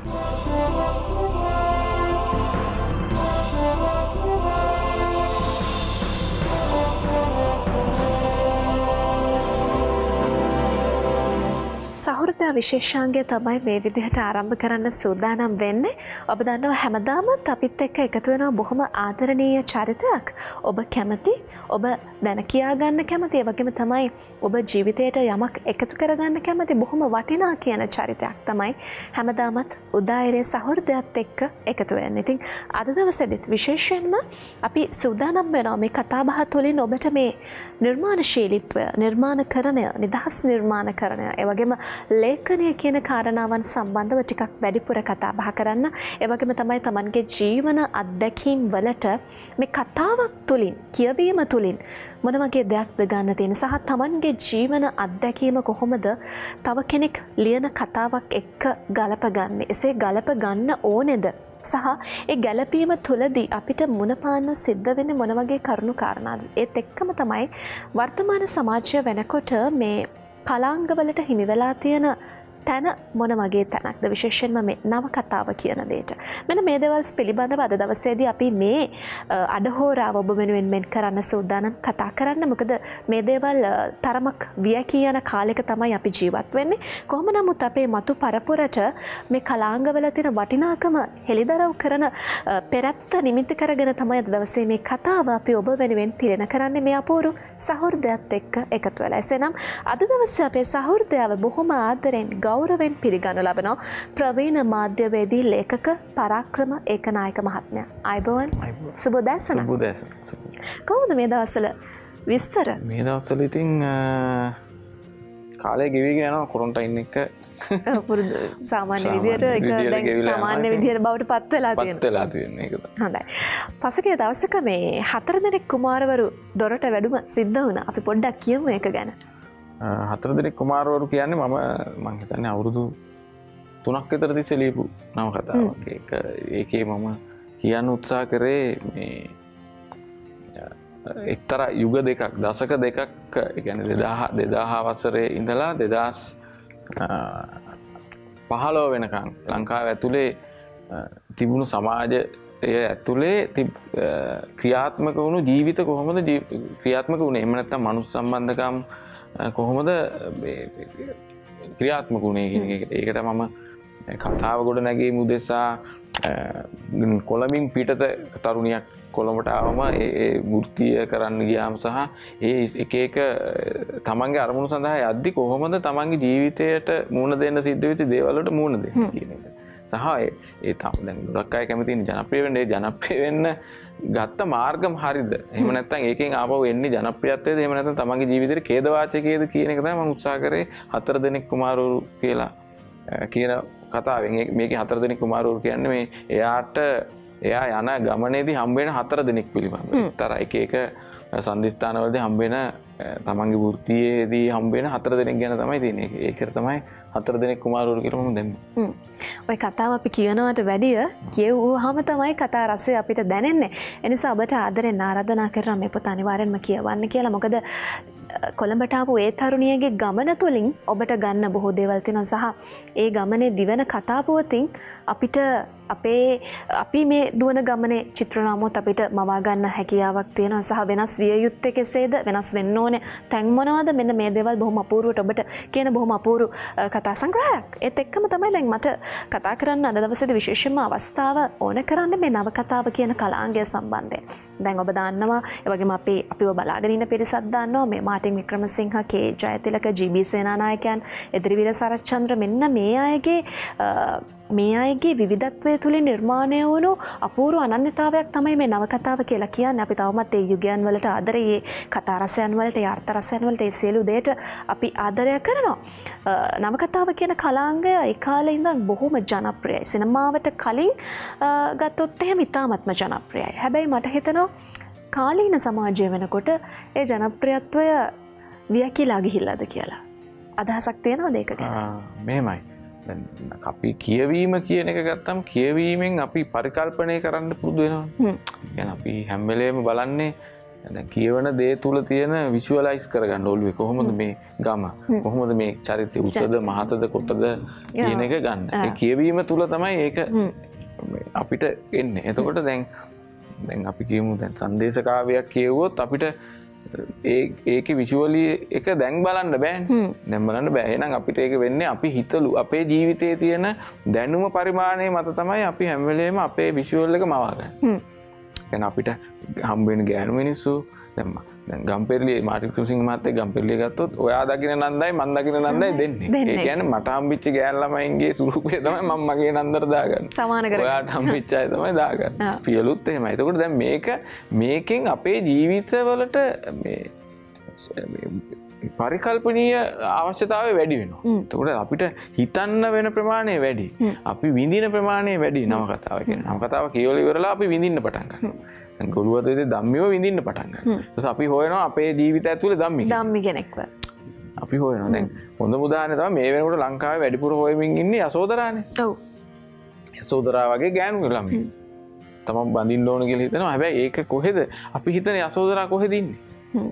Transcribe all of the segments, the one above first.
සහෘදයා විශේෂාංගය තමයි මේ විදිහට ආරම්භ කරන්න සූදානම් වෙන්නේ. ඔබ දන්නවා හැමදාමත් අපිත් එක්ක එකතු වෙනවා බොහොම ආදරණීය චරිතයක්. ඔබ කැමති, ඔබ දැන කියා ගන්න කැමති, ඒ වගේම තමයි ඔබ ජීවිතයට යමක් එකතු කරගන්න කැමති බොහොම වටිනා කියන චරිතයක් තමයි හැමදාමත් උදායරේ සහෘදයාත් එක්ක එකතු වෙන්නේ. ඉතින් අද දවසේදීත් විශේෂයෙන්ම අපි සූදානම් වෙනවා මේ කතාබහ තුළින් ඔබට මේ නිර්මාණශීලීත්වය, නිර්මාණකරණය, නිදහස් නිර්මාණකරණය, ඒ වගේම ලේඛනය කියන කාරණාවන් සම්බන්ධව ටිකක් වැඩිපුර කතා බහ කරන්න. ඒ වගේම තමයි Tamanගේ ජීවන අත්දැකීම් වලට මේ කතාවක් තුලින්, කියවීම තුලින් මොන වගේ දෙයක්ද ගන්න තියෙන සහ Tamanගේ ජීවන අත්දැකීම කොහොමද තව කෙනෙක් ලියන කතාවක් එක්ක ගලපගන්නේ? එසේ ගලප ගන්න ඕනේද? සහ ඒ ගැළපීම තුළදී අපිට මුණපාන්න සිද්ධ වෙන්නේ මොන වගේ කරුණු කාරණාද? ඒත් එක්කම තමයි වර්තමාන සමාජය වෙනකොට මේ කලාංගවලට හිමි වෙලා තියෙන තැන මොන වගේ තැනක්ද, විශේෂයෙන්ම මේ නවකතාව කියන දෙයට. මෙන්න මේ දේවල් පිළිබඳව අද දවසේදී අපි මේ අඩහෝරාව ඔබ වෙනුවෙන් මෙන් කරන්න සූදානම් කතා කරන්න. මොකද මේ දේවල් තරමක් වියකී යන කාලයක තමයි අපි ජීවත් වෙන්නේ. කොහොම නමුත් අපේ මතු පරපුරට මේ කලාංගවල තියෙන වටිනාකම හෙළිදරව් කරන පෙරත්ත නිමිති කරගෙන තමයි අද දවසේ මේ කතාව අපි ඔබ වෙනුවෙන් තිරෙන කරන්නේ මේ අපූර්ව සහෘදයාත් එක්ක එකතු වෙලා. එසේනම් අද දවසේ අපේ සහෘදයාව බොහොම ආදරෙන් ගෞරවයෙන් පිළිගනු ලබනවා ප්‍රවීණ මාධ්‍යවේදී ලේඛක පරාක්‍රම ඒකනායක මහත්මයා. අයබෝවන්. සුබ උදෑසන. සුබ උදෑසන. කොහොමද මේ දවස්වල විස්තර? මේ දවස්වල ඉතින් කාලය ගෙවිගෙන යනවා ක්වොරන්ටයින් එක. පුරුදු සාමාන්‍ය විදියට ඒක දැන් සාමාන්‍ය විදියට බවට පත් වෙලා තියෙනවා. පත් වෙලා තියෙන එක තමයි. හොඳයි. පසුගිය දවසක මේ 4 දෙනෙක් කුමාරවරු දොරට වැඩම සිද්ධ වුණා. අපි පොඩ්ඩක් කියමු ඒක ගැන. 4 දෙනෙක් කුමාරවරු කියන්නේ මම හිතන්නේ අවුරුදු 3ක් විතර තිස්සේ ලියපු නවකතාවක්. ඒකේ මම කියන්න උත්සාහ කරේ මේ එක්තරා යුග දෙකක්, දශක දෙකක්, ඒ කියන්නේ 2000 වසරේ ඉඳලා 2015 වෙනකන් ලංකාව ඇතුලේ තිබුණු සමාජය ඇතුලේ ක්‍රියාත්මක වුණු ජීවිත කොහොමද ක්‍රියාත්මක වුණේ? එහෙම නැත්නම් මනුස්ස සම්බන්ධකම් කොහොමද ක්‍රියාත්මක වුණේ කියන එක. ඒකට මම කතාව ගොඩ නැගීම උදෙසා කොළඹින් පිටත තරුණියක් කොළඹට ආවම ඒ වෘත්තිය කරන්න ගියාම සහ ඒ එක එක තමන්ගේ අරමුණු සඳහා යද්දි කොහොමද තමන්ගේ ජීවිතයට මුහුණ දෙන්න සිද්ධ වෙච්ච දේවල් වලට මුහුණ දෙන්නේ කියන එක. සහ ඒ දැන් ගොඩක් අය කැමති ජනප්‍රිය වෙන්න. ඒ ජනප්‍රිය වෙන්න ගත්ත මාර්ගම හරිද? එහෙම නැත්නම් ඒකෙන් ආපහු එන්නේ ජනප්‍රියත්වයේද? එහෙම නැත්නම් තමන්ගේ ජීවිතේ ඛේදවාචකයේද කියන එක තමයි මම උත්සාහ කරේ 4 දෙනෙක් කුමාරවරු කියලා කියන කතාවෙන්. මේකේ 4 දෙනෙක් කුමාරවරු කියන්නේ මේ එයා යන ගමනේදී හම්බ වෙන 4 දෙනෙක් පිළිබඳව. ඒතර එක එක සම්දිස්ථානවලදී හම්බ වෙන තමන්ගේ වෘත්තියේදී හම්බ වෙන 4 දෙනෙක් ගැන තමයි තියෙන්නේ. ඒකට තමයි 4 දෙනෙක් කුමාරවරු කියලා මම දැම්මේ. ඔය කතාව අපි කියනවට වැඩිය කියවුවාම තමයි කතා රසය අපිට දැනෙන්නේ. ඒ නිසා ඔබට ආදරෙන් ආරාධනා කරනවා මේ පොත අනිවාර්යෙන්ම කියවන්න කියලා. මොකද කොළඹට ආපු ඒ තරුණියගේ ගමන තුළින් ඔබට ගන්න බොහෝ දේවල් තියෙනවා. සහ ඒ ගමනේ දිවෙන කතාපුවතින් අපිට අපි මේ දුවන ගමනේ චිත්‍රනාමොත් අපිට මවා ගන්න හැකියාවක් තියෙනවා. සහ වෙනස් විය යුත්තේ කෙසේද, වෙනස් වෙන්න ඕනේ තැන් මොනවද, මෙන්න මේ දේවල් බොහොම අපූර්වට ඔබට කියන බොහොම අපූර්ව කතා සංග්‍රහයක්. ඒත් එක්කම තමයි දැන් මට කතා කරන්න අද දවසේදී විශේෂයෙන්ම අවස්ථාව ඕන කරන්නේ මේ නවකතාව කියන කලාංගය සම්බන්ධයෙන්. දැන් ඔබ දන්නවා, ඒ වගේම අපිව බලාගෙන ඉන්න පිරිසක් දන්නවා මේ මාටින් වික්‍රමසිංහ, කේ ජයතිලක, ජී.බී. සේනානායකයන්, එදිරිවීර සරච්චන්ද්‍ර, මෙන්න මේ අයගේ විවිධත්වය තුළින් නිර්මාණය වුණු අපූර්ව අනන්‍යතාවයක් තමයි මේ නවකතාව කියලා කියන්නේ. අපි තවමත් ඒ යුගයන් වලට ආදරේ, කතා රසයන් වලට, අර්ථ රසයන් වලට ඒ සියලු දේට අපි ආදරය කරනවා. නවකතාව කියන කලාංගය ඒ කාලේ ඉඳන් බොහොම ජනප්‍රියයි. සිනමාවට කලින් ගත්තොත් එහෙම ඉතාමත්ම ජනප්‍රියයි. හැබැයි මට හිතෙනවා කාලීන සමාජය වෙනකොට ඒ ජනප්‍රියත්වය වියකිලා ගිහිල්ලාද කියලා. අදහසක් තියෙනවද ඒක ගැන? මෙහෙමයි. අපි කියවීම කියන එක ගත්තම් කියවීමෙන් අපි පරිකල්පනය කරන්න පුරුදු වෙනවා. يعني අපි හැම වෙලේම බලන්නේ දැන් කියවන දේ තුල තියෙන විෂුවලයිස් කරගන්න ඔළුවේ කොහොමද මේ ගම කොහොමද මේ චරිතය උසද මහතද කොටද කියන එක ගන්න. ඒ කියවීම තුල තමයි ඒක අපිට එන්නේ. එතකොට දැන් අපි කියමු දැන් සංදේශ කාව්‍යයක් කියවුවොත් අපිට ඒකේ විෂුවලි එක දැන් බලන්න බෑනේ. දැන් බලන්න බෑ. එහෙනම් අපිට ඒක වෙන්නේ අපි හිතලු අපේ ජීවිතයේ තියෙන දැනුම පරිමාණය මත තමයි අපි හැම වෙලේම අපේ විෂුවල් එක මවාගන්නේ. දැන් අපිට හම්බ වෙන ගෑනු මිනිස්සු දැන් ගම්පෙරළියේ මාර්ටින් ක්‍රිසිං මහත්තයා ගම්පෙරළිය ගත්තොත් ඔයා දකින්න නන්දයි මන් දකින්න නන්දයි දෙන්නේ. ඒ කියන්නේ මට හම්බෙච්ච ගෑන් ළමයින්ගේ ස්වරූපය තමයි මම මගේ නන්දට දාගන්නේ. සමාන කරගෙන. ඔයාට හම්බෙච්ච අය තමයි දාගන්නේ. පියලුත් එහෙමයි. එතකොට දැන් මේකෙන් අපේ ජීවිතවලට මේ පරිකල්පනීය අවශ්‍යතාවය වැඩි වෙනවා. එතකොට අපිට හිතන්න වෙන ප්‍රමාණය වැඩි. අපි විඳින ප්‍රමාණය වැඩි නවකතාව කියන්නේ. නවකතාව කියවල ඉවරලා අපි විඳින්න පටන් ගන්නවා. දැන් ගොළුවතේ ධම්මියව විඳින්න පටන් ගන්නවා. ඊට අපි හොයනවා අපේ ජීවිතය ඇතුලේ ධම්මි කෙනෙක්ව. අපි හොයනවා. දැන් හොඳම උදාහරණය තමයි මේ වෙනකොට ලංකාවේ වැඩිපුර හොයමින් ඉන්නේ යසෝදරානේ. ඔව්. යසෝදරා වගේ ගෑනු ළමයි. තමන් බඳින්න ඕන කියලා හිතනවා. හැබැයි ඒක කොහෙද? අපි හිතන යසෝදරා කොහෙද ඉන්නේ?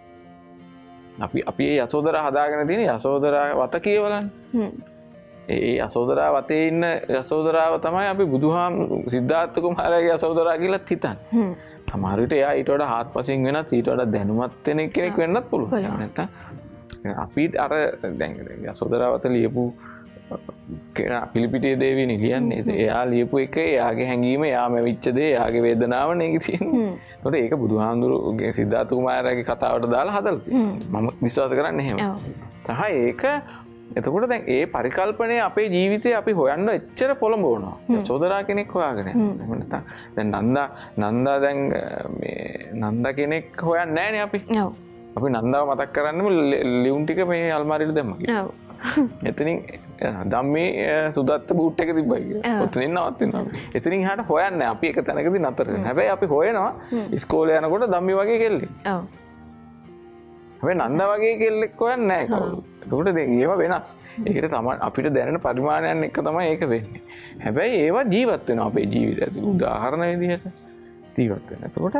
අපි යසෝදරා හදාගෙන තියෙන යසෝදරා වත කියවලන්නේ. ඒ යසෝදරා වතේ ඉන්න යසෝදරාව තමයි අපි සිද්ධාර්ථ කුමාරයාගේ යසෝදරා කියලා හිතන්නේ. සමහර විට එයා ඊට වඩා හාත්පසින් වෙනත් ඊට වඩා දැනුමත් කෙනෙක් වෙන්නත් පුළුවන්. නැත්නම් අපි අර දැන් යසෝදරා වත ලියපු පිලිපිටිය දේවියනේ ලියන්නේ. එයා ලියපු එක එයාගේ හැඟීම එයාම වෙච්ච දේ එයාගේ වේදනාව නේ තියෙන්නේ. ඒකට ඒක බුදුහාමුදුරුවෝගේ සිද්ධාර්ථ කුමාරයාගේ කතාවට දාලා හදලා තියෙනවා. මම විශ්වාස කරන්නේ එහෙම. තමයි ඒක. එතකොට දැන් ඒ පරිකල්පනය අපේ ජීවිතේ අපි හොයන්න එච්චර පොළඹවනවා. යසෝදරා කෙනෙක් හොයාගෙන යනවා. දැන් නන්දා දැන් මේ නන්දා කෙනෙක් හොයන්නේ නැහනේ අපි. ඔව්. අපි නන්දාව මතක් කරන්නම ලියුම් ටික මේ අල්මාරියට දැම්මා කියලා. ඔව්. එතනින් ධම්මේ සුදත්ත බූට් එක තිබ්බයි කියලා. ඔතනින් නවත්වනවා. එතනින් එහාට හොයන්නේ අපි එක තැනකදී නතර වෙනවා. හැබැයි අපි හොයනවා ඉස්කෝලේ යනකොට ධම්මේ වගේ කෙල්ලෙක්. ඔව්. හැබැයි නන්දා වගේ කෙල්ලෙක් හොයන්නේ නැහැ කවුරු. එතකොට දැන් ඒවා වෙනස්. ඒකට තමයි අපිට දැනෙන පරිමාණයන් එක තමයි ඒක වෙන්නේ. හැබැයි ඒවා ජීවත් වෙනවා අපේ ජීවිතය ඇතුළේ. උදාහරණ විදිහට ජීවත් වෙනවා. එතකොට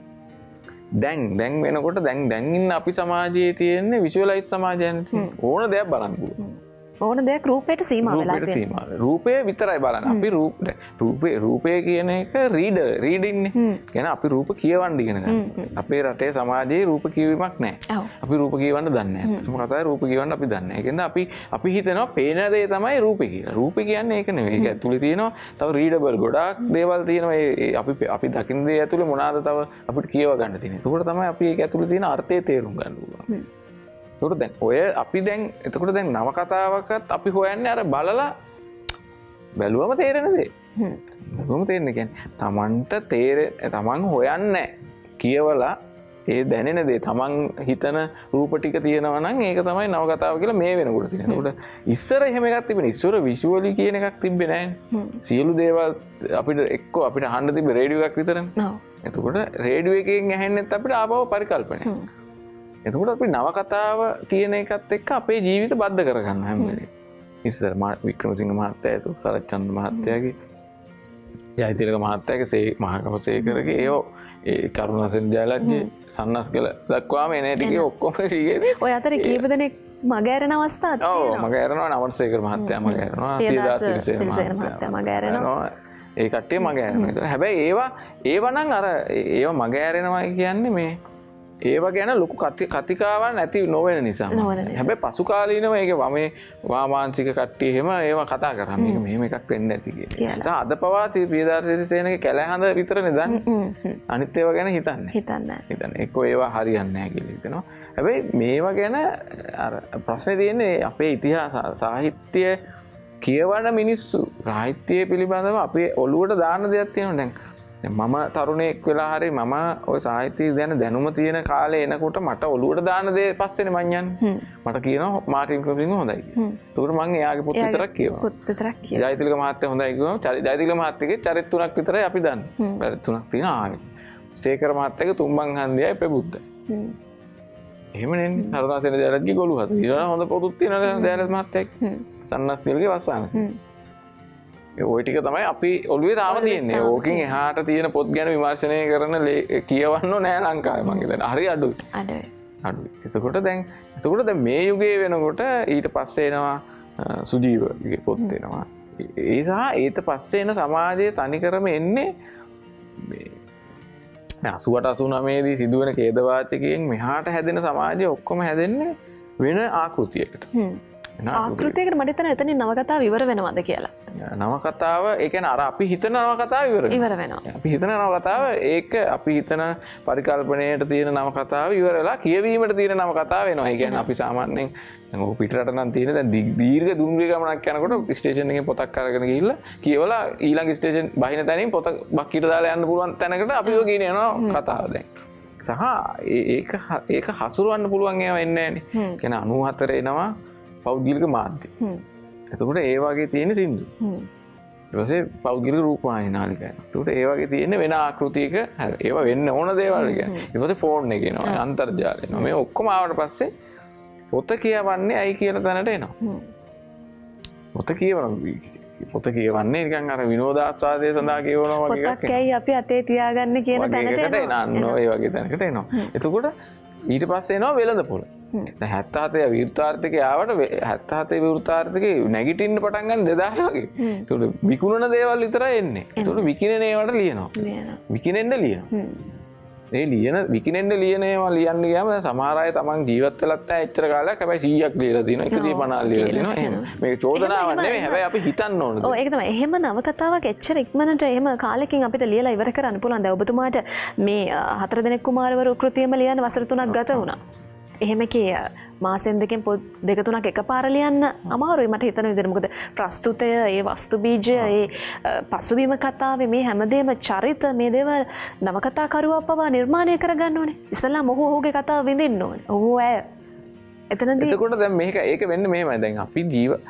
දැන් වෙනකොට දැන් ඉන්න අපි සමාජයේ තියෙන විෂුවලයිස් සමාජයන් ඕන දෙයක් බලන්න පුළුවන්. ඕන දෙයක් රූපයට සීමා වෙලා තියෙනවා. රූපය විතරයි බලන්නේ. අපි රූපය කියන එක රීඩින්නේ. කියන්නේ අපි රූප කියවන්න ඉගෙන ගන්නවා. අපේ රටේ සමාජයේ රූප කියවීමක් නැහැ. අපි රූප කියවන්න දන්නේ නැහැ. මොකටද රූප කියවන්න අපි දන්නේ නැහැ. ඒ කියන්නේ අපි හිතනවා පේන දේ තමයි රූපේ කියලා. රූපේ කියන්නේ ඒක නෙවෙයි. ඒක ඇතුලේ තියෙනවා තව රීඩබල් ගොඩාක් දේවල් තියෙනවා. අපි දකින්න දේ ඇතුලේ මොනවාද තව අපිට කියව ගන්න තියෙන්නේ. ඒකට තමයි අපි ඒක ඇතුලේ තියෙන අර්ථය තේරුම් ගන්න පුළුවන්. එතකොට දැන් ඔය අපි දැන් එතකොට දැන් නවකතාවකත් අපි හොයන්නේ අර බලලා බැලුවම තේරෙන දේ. බැලුවම තේරෙන්නේ කියන්නේ තමන් හොයන්නේ කියවලා ඒ දැනෙන දේ තමන් හිතන රූප ටික තියෙනවා නම් ඒක තමයි නවකතාව කියලා මේ වෙනකොට තියෙනවා. එතකොට ඉස්සර එහෙම එකක් තිබුණේ. ඉස්සර විෂුවලි කියන එකක් තිබ්බේ නැහැ. සියලු දේවල් අපිට අහන්න තිබ්බේ රේඩියෝ එකක් විතරනේ. ඔව්. එතකොට රේඩියෝ එකෙන් ඇහෙන්නෙත් අපිට ආපහු පරිකල්පනය. එතකොට අපි නවකතාව තියෙන එකත් එක්ක අපේ ජීවිත බද්ධ කරගන්න හැම වෙලේම. ඉස්සර වික්‍රමසිංහ මහත්තයා තු සරච්චන්ද්‍ර මහත්තයාගේ ජයතිලක මහත්තයාගේ මහකමසේකරගේ ඒ කරුණාසෙන් ජයලත්ගේ සන්නස්ගල දක්වාම එන ටිකේ ඔක්කොම ටිකේ ඔය අතරේ කීප දෙනෙක් මගහැරෙන අවස්ථාත් තියෙනවා. ඔව් මගහැරෙනවා නවරසේකර මහත්තයා මගහැරෙනවා පියදාස සිරිසේන මහත්තයා මගහැරෙනවා. ඒ කට්ටිය මගහැරෙනවා. හැබැයි ඒවා නම් අර ඒවා මගහැරෙනවා කියන්නේ මේ ඒවා ගැන ලොකු කතිකාවක් නැති නොවන නිසා. හැබැයි පසු කාලීනව ඒක වමේ වාමාංශික කට්ටිය එහෙම ඒවා කතා කරා. මේක මෙහෙම එකක් වෙන්නේ නැති කියලා. අද පවා පියදාස සිරිසේනගේ කැලහඳ විතරනේ දන්නේ. අනිත් ඒවා ගැන හිතන්නේ. එක්කෝ ඒවා හරියන්නේ නැහැ කියලා හිතනවා. හැබැයි මේවා ගැන අර ප්‍රශ්නේ තියෙන්නේ අපේ ඉතිහාස සාහිත්‍ය කියවන මිනිස්සු සාහිත්‍ය පිළිබඳව අපේ ඔළුවට දාන දෙයක් තියෙනවා. දැන් මම තරුණයෙක් වෙලා හරි මම ওই සාහිත්‍ය ගැන දැනුම තියෙන කාලේ එනකොට මට ඔළුවට දාන දේ පස්සේනේ මං යන්නේ. මට කියනවා මාටින් ක්‍රිසිං හොඳයි කියලා. ඒකට මං එයාගේ පොත් විතරක් කියවනවා. පොත් විතරක් කියවනවා. ජයතිලක මහත්තයා හොඳයි කිව්වම ජයතිලක මහත්තයාගේ චරිත තුනක් විතරයි අපි දන්නේ. චරිත තුනක් තියෙනවා ආවේ. සේකර මහත්තයාගේ තුම්බන් හන්දියයි ප්‍රබුද්ධයි. එහෙම නෙන්නේ. කරුණාසේන ජයලත්ගේ ගොළු හත. ඊළඟ හොඳ පොතුත් තියෙනවා ජයලත් මහත්තයාගේ. සන්නස්ගලගේ වස්සානස. ඔය ටික තමයි අපි ඔළුවේ තාම තියෙන්නේ. ඕකෙන් එහාට තියෙන පොත් ගැන විමර්ශනය කරන කියවන්නෝ නෑ ලංකාවේ මං හිතන්නේ. හරි අඩුයි. අඩුයි. එතකොට දැන් මේ යුගයේ වෙනකොට ඊට පස්සේ එනවා සුජීවගේ පොත් එනවා. ඒ සහ ඊට පස්සේ එන සමාජයේ තනිකරම එන්නේ මේ 88 89 දී සිදුවෙන ඛේදවාචකයෙන් මෙහාට හැදෙන සමාජය ඔක්කොම හැදෙන්නේ වෙන ආකෘතියකට. ආකෘතියකට මට හිතෙනවා එතනින් නවකතාව ඉවර වෙනවද කියලා. නවකතාව ඒ කියන්නේ අර අපි හිතන නවකතාව ඉවර වෙනවා. අපි හිතන නවකතාව ඒක අපි හිතන පරිකල්පනයට තියෙන නවකතාව ඉවර වෙලා කියවීමට තියෙන නවකතාව වෙනවා. ඒ කියන්නේ අපි සාමාන්‍යයෙන් දැන් ඔය පිටරට නම් තියෙන දැන් දීර්ඝ දුම්රිය ගමනක් යනකොට ස්ටේෂන් එකෙන් පොතක් අරගෙන ගිහිල්ලා කියවලා ඊළඟ ස්ටේෂන් බහින තැනින් පොත බක්කිට දාලා යන්න පුළුවන් තැනකට අපි ඔය ගෙන යනවා කතාව දැන්. සහ ඒක හසුරවන්න පුළුවන් ඒවා එන්නේ නැහනේ. කියන්නේ 94 එනවා පෞද්ගලික මාධ්‍ය. එතකොට ඒ වගේ තියෙන සින්දු. ඊට පස්සේ පෞද්ගලික රූපවාහිනී නාලිකා. එතකොට ඒ වගේ තියෙන වෙන ආකෘතියක ඒවා වෙන්න ඕන දේවල් කියන්නේ. ඊට පස්සේ ෆෝන් එක එනවා, අන්තර්ජාලය එනවා. මේ ඔක්කොම ආවට පස්සේ පොත කියවන්නේ ඇයි කියන තැනට එනවා. පොත කියවන්නේ නිකන් අර විනෝදාස්වාදයේ සඳහා කියවනවා වගේ එකක්. පොතක් ඇයි අපි අතේ තියාගන්න කියන තැනට එනවා. ඒ වගේ තැනකට එනවා. එතකොට ඊට පස්සේ එනවා වෙළඳපොළ. දැන් 77 විවෘතාර්ථකේ ආවට 77 විවෘතාර්ථකේ නැගිටින්න පටන් ගන්න 2000 වගේ. ඒකට විකුණන දේවල් විතරයි එන්නේ. ඒකට විකිනෙන ඒවාට ලියනවා. විකිනෙන්න ලියනවා. ඒ විකිනෙන්න ලියන ඒවා ලියන්න ගියාම දැන් සමහර අය තමන් ජීවත් වෙලත් නැහැ එච්චර කාලයක්. හැබැයි 100ක් ලියලා තියෙනවා. 150ක් ලියලා තියෙනවා. එහෙම. මේක චෝදනාවක් නෙමෙයි. හැබැයි අපි හිතන්න ඕනද? ඔව් ඒක තමයි. එහෙම නවකතාවක් එච්චර ඉක්මනට එහෙම කාලෙකින් අපිට ලියලා ඉවර කරන්න පුළුවන්. දැන් ඔබතුමාට මේ 4 දෙනෙක් කුමාරවරු කෘතියම ලියන්න වසර 3ක් ගත වුණා. එහෙම කිය මාසෙන් දෙකෙන් පොත් 2-3ක් එකපාර ලියන්න අමාරුයි මට හිතන විදිහට. මොකද ප්‍රස්තුතය, ඒ වස්තු බීජය, ඒ පසුබිම කතාවේ මේ හැමදේම චරිත මේ දේවල් නවකතා කරුවා පවා නිර්මාණය කරගන්න ඕනේ. ඉස්සෙල්ලාම ඔහුගේ කතාව විඳින්න ඕනේ. ඔහු ඇය. එතනදී එතකොට දැන් ඒක වෙන්නේ මෙහෙමයි. දැන් අපි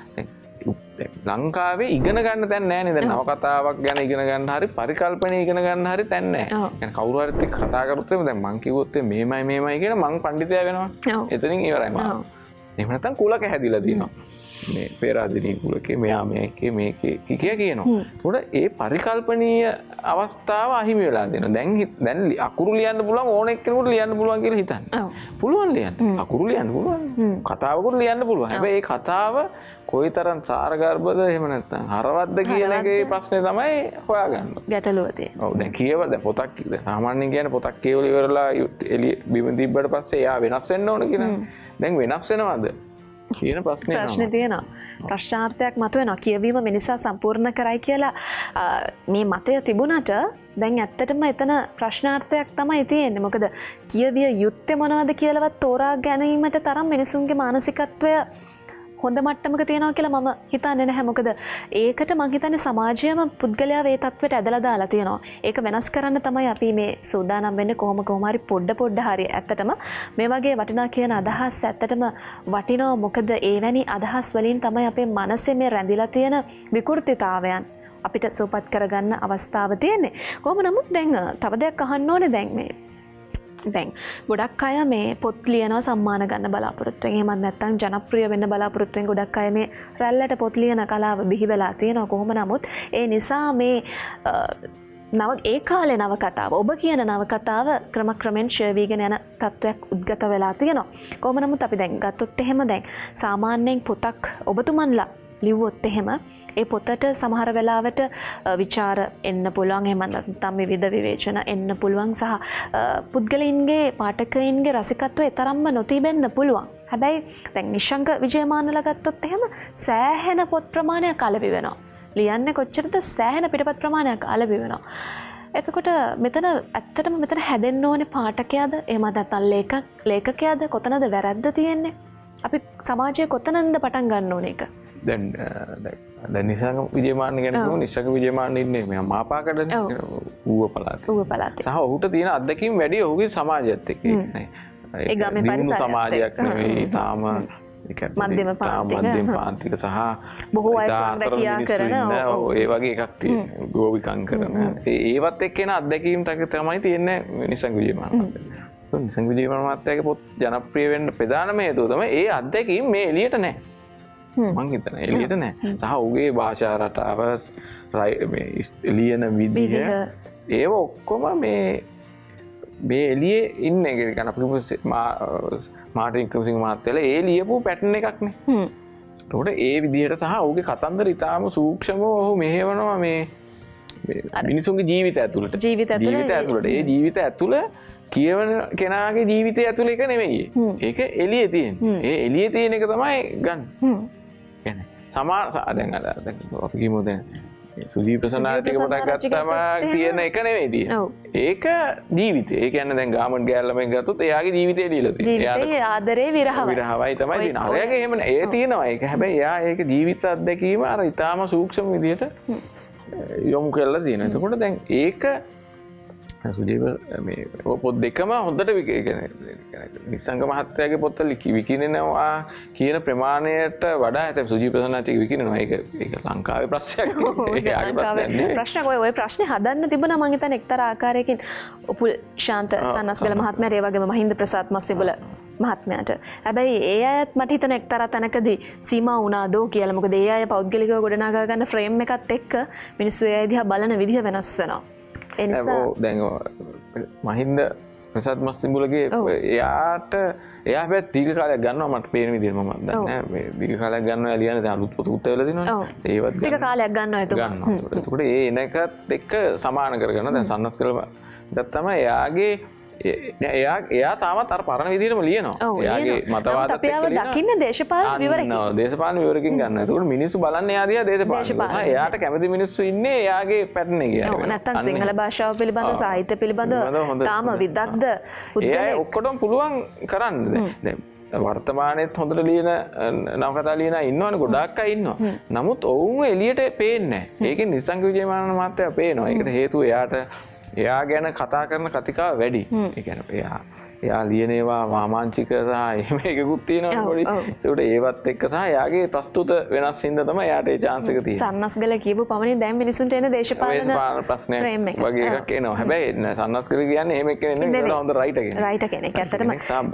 ලංකාවේ ඉගෙන ගන්න තැන් නැහැ නේද? දැන් නවකතාවක් ගැන ඉගෙන ගන්න හරි පරිකල්පනය ඉගෙන ගන්න හරි තැන් නැහැ. يعني කවුරු හරි එක්ක කතා කරොත් දැන් මං කිව්වොත් මේමයි කියන මං පඬිතයා වෙනවා. එතනින් ඉවරයි මම. එහෙම නැත්නම් කුලක හැදිලා තියෙනවා. මේ පෙරාදෙණිය කුලකේ මෙයා මේකේ කියනවා. ඒකට ඒ පරිකල්පනීය අවස්ථාව අහිමි වෙලා දෙනවා. දැන් අකුරු ලියන්න පුළුවන් ඕන එක්කෙනෙකුට ලියන්න පුළුවන් කියලා හිතන්න. පුළුවන් ලියන්න. අකුරු ලියන්න පුළුවන්. කතාවකුත් ලියන්න පුළුවන්. හැබැයි ඒ කතාව කොයිතරම් සාරගර්භද එහෙම නැත්නම් හරවත්ද කියන එකේ ප්‍රශ්නේ තමයි හොයාගන්න. ගැටලුව තියෙන්නේ. ඔව් දැන් කියවද පොතක් සාමාන්‍යයෙන් කියන්නේ පොතක් කියවලා ඉවරලා එළිය බිම තිබ්බට පස්සේ එයා වෙනස් වෙන්න ඕන කියලා. දැන් වෙනස් වෙනවද? කියන ප්‍රශ්නේ තියෙනවා. ප්‍රශ්නාර්ථයක් මතුවෙනවා. කියවීම මිනිසා සම්පූර්ණ කරයි කියලා මේ මතය තිබුණට දැන් ඇත්තටම එතන ප්‍රශ්නාර්ථයක් තමයි තියෙන්නේ. මොකද කියවිය යුත්තේ මොනවද කියලාවත් තෝරා ගැනීමට තරම් මිනිසුන්ගේ මානසිකත්වය හොඳ මට්ටමක තියෙනවා කියලා මම හිතන්නේ නැහැ. මොකද ඒකට මම හිතන්නේ සමාජයම පුද්ගලයා මේ තත්ත්වයට ඇදලා දාලා තියෙනවා. ඒක වෙනස් කරන්න තමයි අපි මේ සූදානම් වෙන්නේ. කොහොම හරි පොඩ හරි ඇත්තටම මේ වගේ වටිනා කියන අදහස් ඇත්තටම වටිනවා. මොකද ඒවැනි අදහස් වලින් තමයි අපේ මනසේ මේ රැඳිලා තියෙන විකෘතිතාවයන් අපිට සුවපත් කරගන්න අවස්ථාව තියෙන්නේ. කොහොම නමුත් දැන් තව දෙයක් අහන්න ඕනේ දැන් ගොඩක් අය මේ පොත් ලියනවා සම්මාන ගන්න බලාපොරොත්තුවෙන්. එහෙමත් නැත්නම් ජනප්‍රිය වෙන්න බලාපොරොත්තුවෙන් ගොඩක් අය මේ රැල්ලට පොත් ලියන කලාව බිහි වෙලා තියෙනවා. කොහොම නමුත් ඒ නිසා මේ ඒ කාලේ නවකතාව ඔබ කියන නවකතාව ක්‍රමක්‍රමෙන් ෂෙයා වීගෙන යන තත්වයක් උද්ගත වෙලා තියෙනවා. කොහොම නමුත් අපි දැන් ගත්තොත් එහෙම දැන් සාමාන්‍යයෙන් පොතක් ඔබතුමන්ලා ලිව්වොත් එහෙම ඒ පොතට සමහර වෙලාවට විචාර එන්න පුළුවන්. එහෙම නැත්නම් විවිධ විවේචන එන්න පුළුවන් සහ පුද්ගලයින්ගේ පාඨකයින්ගේ රසිකත්වය තරම්ම නොතිබෙන්න පුළුවන්. හැබැයි දැන් නිශ්ශංක විජයමානලා ගත්තොත් එහෙම සෑහෙන පොත් ප්‍රමාණයක් අලෙවි වෙනවා. ලියන්නේ කොච්චරද? සෑහෙන පිටපත් ප්‍රමාණයක් අලෙවි වෙනවා. එතකොට මෙතන ඇත්තටම මෙතන හැදෙන්න ඕනේ පාඨකයාද? එහෙම නැත්නම් ලේඛකයාද? කොතනද වැරද්ද තියෙන්නේ? අපි සමාජයේ කොතනද පටන් ගන්න ඕනේ ඒක? දැන් නිසංග විජයමාන ගැන කිව්වොත් නිසංග විජයමාන ඉන්නේ මෙයා මාපාකඩ ඌව පළාතේ. සහ ඔහුට තියෙන අත්දැකීම් වැඩි ඔහුගේ සමාජයත් එක්ක. ඒ ගමේ පරිසරයත් සමාජයක් නෙවෙයි තාම මධ්‍යම පාන්තික සහ බොහෝ අය සංරැකියා කරන ඒ වගේ එකක් තියෙනවා. ගෝවිකම් කරන. ඒවත් එක්ක එන අත්දැකීම් තමයි තියෙන්නේ නිසංග විජයමාන මහත්තයා. නිසංග විජයමාන මහත්තයාගේ පොත් ජනප්‍රිය වෙන්න ප්‍රධානම හේතුව තමයි ඒ අත්දැකීම් මේ එළියට නැහැ. මං හිතන එලියට නෑ සහ ඔහුගේ භාෂා රටාව ලියන විදිහ ඒව ඔක්කොම මේ එලියේ ඉන්න එක ගන්න අපිට මාටින් ක්‍රමසිංහ මහත්තයලා ඒ ලියපු පැටර්න් එකක්නේ එතකොට ඒ විදිහට සහ ඔහුගේ කතන්දර ඉතාම සූක්ෂමව ඔහු මෙහෙවනවා මේ මිනිසුන්ගේ ජීවිත ඇතුළට ඒ ජීවිත ඇතුළ කියවන කෙනාගේ ජීවිතය ඇතුළ එක නෙමෙයි ඒක එළියේ තියෙන ඒ එළියේ තියෙන එක තමයි ගන්න කියන්නේ සමා දැන් අපි කියමු දැන් සුජීව ප්‍රසන්නාටික පටන් ගත්තම කියන එක නෙමෙයි තියෙන්නේ ඒක ජීවිතය ඒ කියන්නේ දැන් ගාමන්ට් ගෑල්ලමෙන් ගත්තොත් එයාගේ ජීවිතය දීලා තියෙනවා ජීවිතේ ආදරේ විරහවයි තමයි තියෙන්නේ අරයාගේ එහෙම ඒ තියෙනවා ඒක හැබැයි එයා ඒක ජීවිත අත්දැකීම අර ඊටාම සූක්ෂම විදියට යොමු කරලා තියෙනවා එතකොට දැන් ඒක සුජීව මේ පොත් දෙකම හොඳට නිසංග මහත්තයාගේ පොත් විකිනෙනවා කියන ප්‍රමාණයට වඩා ඇත සුජීව ප්‍රසන්නාටික විකිනෙනවා ඒක ලංකාවේ ප්‍රශ්නයක් ප්‍රශ්නයක් ඔය ප්‍රශ්නේ හදන්න තිබුණා මං හිතන්නේ එක්තරා ආකාරයකින් උපුල් ශාන්ත සන්නස්ගල මහත්මයාට ඒ වගේම මහින්ද ප්‍රසාද් මස්සිබුල මහත්මයාට හැබැයි ඒ අයත් මට හිතන එක්තරා තැනකදී සීමා වුණාදෝ කියලා මොකද ඒ අය පෞද්ගලිකව ගොඩනගා ගන්න ෆ්‍රේම් එකත් එක්ක මිනිස්සු ඒ අය දිහා බලන විදිහ වෙනස් වෙනවා දැන් මහින්ද ප්‍රසාද් මස්සිඹුලගේ එයාට එයා හැබැයි දීර්ඝ කාලයක් ගන්නවා මට පේන විදිහට මම දන්නේ මේ දීර්ඝ කාලයක් ගන්නවා ලියන දැන් අලුත් පොත උත්තර වෙලා දිනවනේ ඒවත් ටික කාලයක් ගන්නවා එතකොට ඒ එනකත් එක්ක සමාන කරගන්න දැන් සන්නස් කරලා දැන් තමයි එයාගේ එයා තාමත් අර පරණ විදිහටම ලියනවා එයාගේ මතවාදත් එක්ක ලියනවා දකින්න දේශපාලන විවරකින් දේශපාලන විවරකින් ගන්නවා එතකොට මිනිස්සු බලන්නේ එයා දිහා දේශපාලන එයාට කැමති මිනිස්සු ඉන්නේ එයාගේ පැටර්න් එකේ නැත්තම් සිංහල භාෂාව පිළිබඳ සාහිත්‍ය පිළිබඳ තාම විදග්ධ ඒ ඔක්කොටම පුළුවන් කරන්න දැන් වර්තමානයේත් හොඳට ලියන නවකතා ලියන ඉන්නවනේ ගොඩාක් අය ඉන්නවා නමුත් ඔවුන් එළියට පේන්නේ නැහැ ඒකෙන් නිසංග විජේමානන් මහත්තයා පේනවා ඒකට හේතුව එයා ගැන කතා කරන කතිකාව වැඩි ඒ කියන්නේ එයා ලියන ඒවා වාමාංචික සහ එහෙම එකකුත් තියෙනවා පොඩි ඒකට ඒවත් එක්ක සහ එයාගේ ප්‍රස්තුත වෙනස් හින්දා තමයි එයාට ඒ chance එක තියෙන්නේ සන්නස්ගල කියපු පමණින් දැන් මිනිසුන්ට එන දේශපාලන ප්‍රශ්නයක් වගේ එකක් එනවා හැබැයි සන්නස්ගල කියන්නේ එහෙම එක්ක නෙමෙයි හොඳ රයිටර් කෙනෙක් ඇත්තටම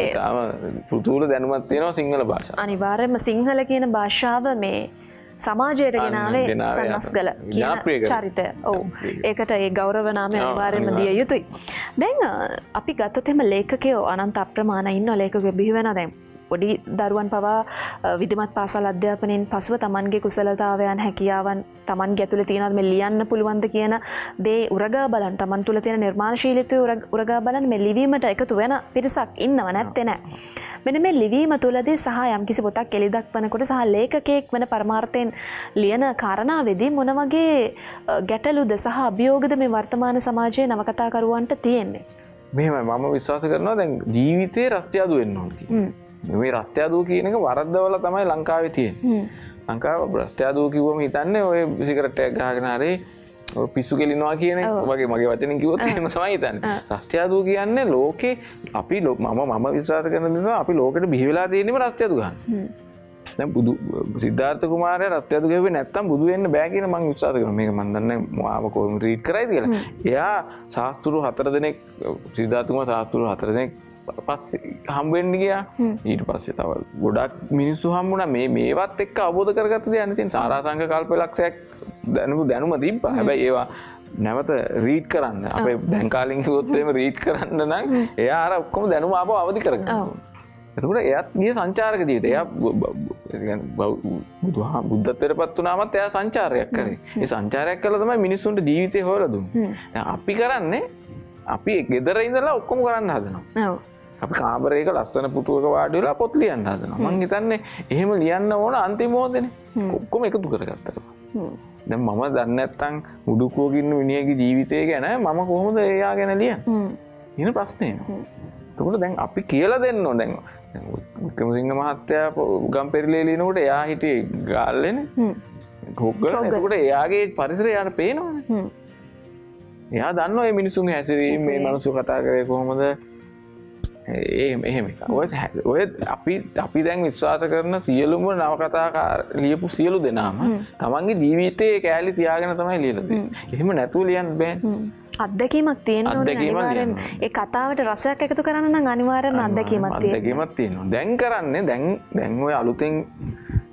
පුතුල දැනුමක් තියෙනවා සිංහල භාෂාව අනිවාර්යයෙන්ම සිංහල කියන භාෂාව මේ සමාජයට ගෙනාවේ සන්නස්ගල කියන චරිතය ඒකට ඒ ගෞරව නාමය අනිවාර්යයෙන්ම දිය යුතුයි දැන් අපි ගත්තොත් එහෙම ලේඛකයෝ අනන්ත අප්‍රමාණ ඉන්නවා ලේඛකයෝ බිහි වෙනවා දැන් පොඩි දරුවන් පවා විධිමත් පාසල් අධ්‍යාපනයෙන් පසුව තමන්ගේ කුසලතාවයන් හැකියාවන් තමන්ගේ ඇතුළේ තියෙනවද මේ ලියන්න පුළුවන්ද කියන දේ උරගා බලන්න තමන් තුළ තියෙන නිර්මාණශීලීත්වය උරගා බලන්න මේ ලිවීමට එකතු වෙන පිරිසක් ඉන්නව නැත්තේ නෑ මෙන්න මේ ලිවීම තුළදී සහ යම්කිසි පොතක් එළි දක්වනකොට සහ ලේඛකයෙක් වෙන පරමාර්ථයෙන් ලියන කාරණාවේදී මොන වගේ ගැටලුද සහ අභියෝගද මේ වර්තමාන සමාජයේ නවකතාකරුවන්ට තියෙන්නේ මෙහෙමයි මම විශ්වාස කරනවා දැන් ජීවිතේ රස්තියාදු වෙන්න ඕන කියලා මේ රස්තියාදු කියන එක වරද්දවල තමයි ලංකාවේ තියෙන්නේ ලංකාව රස්තියාදු කිව්වම හිතන්නේ ඔය සිගරට් එකක් ගහගෙන හරි පිස්සු කෙලිනවා කියන එක වගේ මගේ වචනෙන් කිව්වොත් එහෙම තමයි හිතන්නේ රස්තියාදු කියන්නේ ලෝකේ අපි මම විශ්වාස කරන දේ අපි ලෝකෙට බිහි වෙලා තියෙනම රස්තියාදු ගන්න දැන් සිද්ධාර්ථ කුමාරයා රස්තියාදු ගෙවුවේ නැත්තම් බුදු වෙන්න බෑ කියන මම විශ්වාස කරනවා මේක මම දන්නේ මාව කොහොම රීඩ් කරයිද කියලා එයා ශාස්ත්‍රූ 4 දෙනෙක් සිද්ධාර්ථ කුමාර ශාස්ත්‍රූ 4 දෙනෙක් පස්සේ හම්බෙන්න ගියා ඊට පස්සේ තව ගොඩක් මිනිස්සු හම්බුණා මේවත් එක්ක අවබෝධ කරගත්ත දේ අනිතින් සාරාංශක කල්පලක්ෂයක් දැනුම තිබ්බා හැබැයි ඒවා නැවත රීඩ් කරන්න අපේ දැන් කාලෙන් කිව්වොත් එහෙම රීඩ් කරන්න නම් එයා අර ඔක්කොම දැනුම ආපහු අවදි කරගන්න එතකොට එයාත් ගිය සංචාරක ජීවිතය එයා බුද්ධත්වයට පත් වුණාමත් එයා සංචාරයක් කරේ ඒ සංචාරයක් කළා තමයි මිනිස්සුන්ට ජීවිතේ හොයලා දුන්නේ දැන් අපි කරන්නේ අපි ගෙදර ඉඳලා ඔක්කොම කරන්න හදනවා අපි කාමරයක ලස්සන පුටුවක වාඩි වෙලා පොත් ලියන්න හදනවා මං හිතන්නේ එහෙම ලියන්න ඕන අන්තිම මොහොතේනේ ඔක්කොම එකතු කරගත්තා දැන් මම දන්නේ නැත්තම් උඩුකුවක ඉන්න මිනිහගේ ජීවිතය ගැන මම කොහොමද එයා ගැන ලියන්නේ ඊන ප්‍රශ්නේ එතකොට දැන් අපි කියලා දෙන්න ඕන දැන් වික්‍රමසිංහ මහත්තයා ගම්පෙරළේ ලියනකොට එයා හිටියේ ගාල්ලේනේ ගොග්ගල එතකොට එයාගේ පරිසරය යාට පේනවනේ එයා දන්නවා මේ මිනිසුන්ගේ හැසිරීම මේ මිනිස්සු කතා කරේ කොහොමද එහෙම ඔය අපි දැන් විශ්වාස කරන සියලුම නවකතා ලියපු සියලු දෙනාම තමන්ගේ ජීවිතයේ කෑලි තියාගෙන තමයි ලියලා තියෙන්නේ. එහෙම නැතුව ලියන්න බෑනේ. අත්දැකීමක් තියෙන්න ඕනේ අනිවාර්යෙන්. ඒ කතාවට රසයක් එකතු කරන්න නම් අනිවාර්යෙන්ම අත්දැකීමක් තියෙනවා. දැන් කරන්නේ දැන් ඔය අලුතෙන්